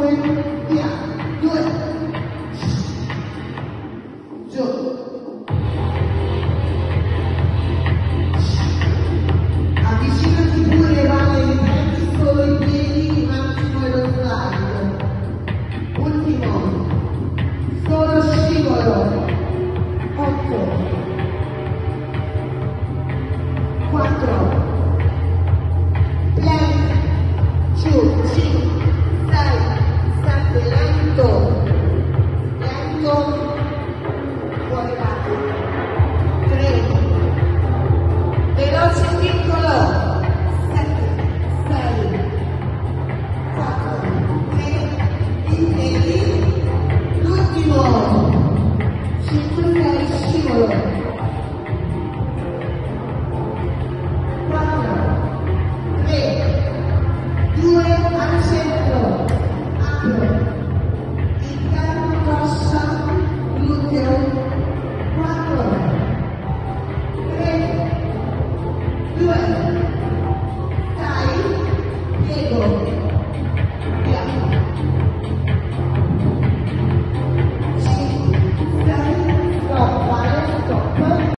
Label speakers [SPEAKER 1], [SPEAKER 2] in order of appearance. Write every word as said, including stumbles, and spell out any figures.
[SPEAKER 1] due, via, due, giù. Avvicinati pure, vale, riprendi solo i piedi, massimo e lo slide. Ultimo, solo scivolo. otto, quattro, plank, giù, cinque, sei, sette, lento, lento, fuori parte, tre, veloce piccolo, sette, sei, quattro, tre, in piedi, l'ultimo, cinque, sei, scivolo.